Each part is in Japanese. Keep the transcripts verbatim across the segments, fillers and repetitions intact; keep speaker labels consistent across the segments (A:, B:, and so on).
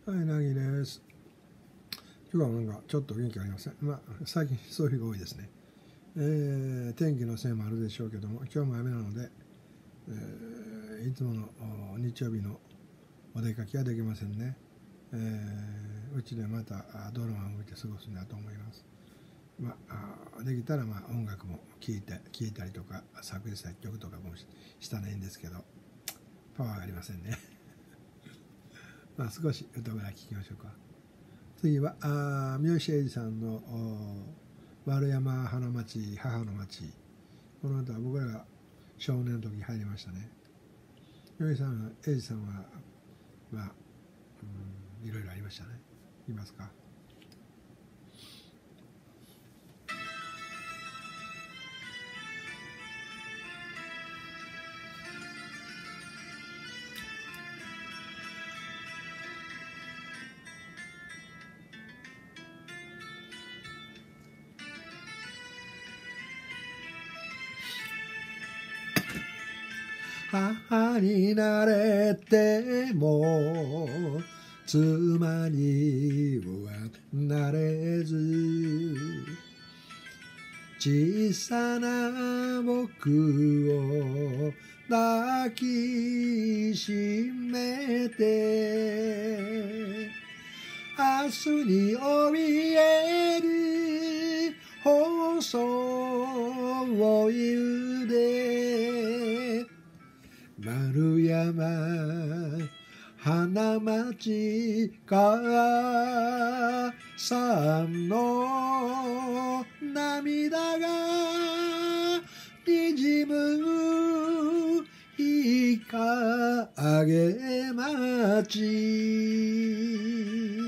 A: はい、なぎです。今日はなんかちょっと元気ありません。まあ、最近そういう日が多いですね。えー、天気のせいもあるでしょうけども、今日も雨なので、えー、いつもの日曜日のお出かけはできませんね。えー、うちでまたドラマを見て過ごすなと思います。まあ、できたらまあ音楽も聴いて、聴いたりとか、作詞作曲とかもしたらいいんですけど、パワーがありませんね。まあ少し歌ぐらい聴きましょうか。次はあ三好英二さんの丸山花町母の町。この後は僕らが少年の時に入りましたね。三好さんは英二さんはまあ、うん、いろいろありましたね。言いますか。母になれても妻にはなれず、小さな僕を抱きしめて、明日に怯える細い腕、丸山花町母さんの涙がにじむ日陰町、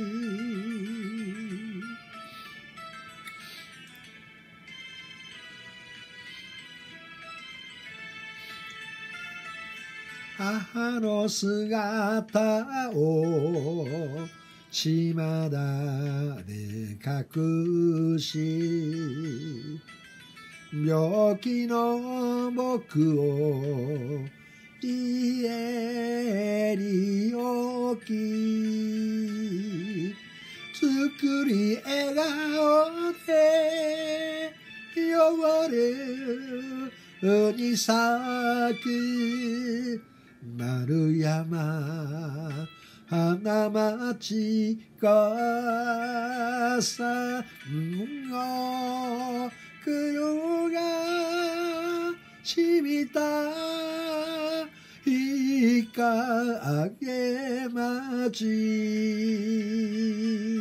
A: 母の姿を島田で隠し、病気の僕を家に置き、作り笑顔で汚れに咲く丸山花町母さんの黒が染みた日陰町、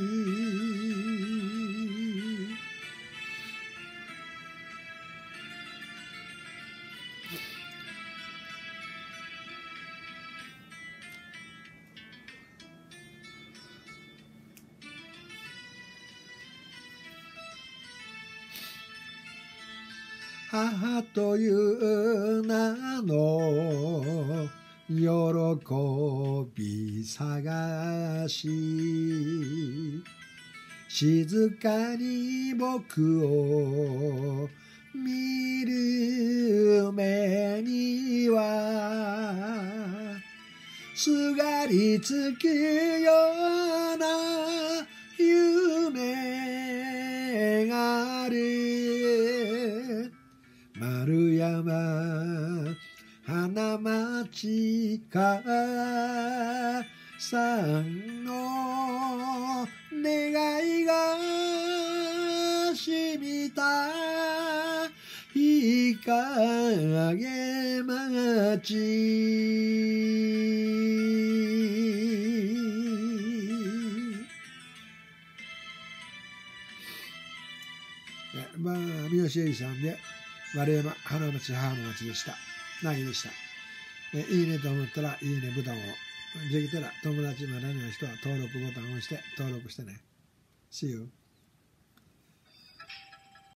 A: 母という名の喜び探し、静かに僕を見る目にはすがりつくような夢がある、丸山花町母さんの願いが染みた日陰町、まあ、三好英二さんで丸山花町母の町でした。なぎでした。いいねと思ったらいいねボタンを、できたら友達まだの人は登録ボタンを押して登録してね。See you.